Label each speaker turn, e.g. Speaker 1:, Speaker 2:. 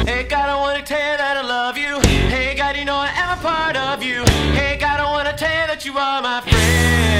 Speaker 1: Hey God, I wanna tell you that I love you. Hey God, you know I am a part of you. Hey God, I wanna tell you that you are my friend.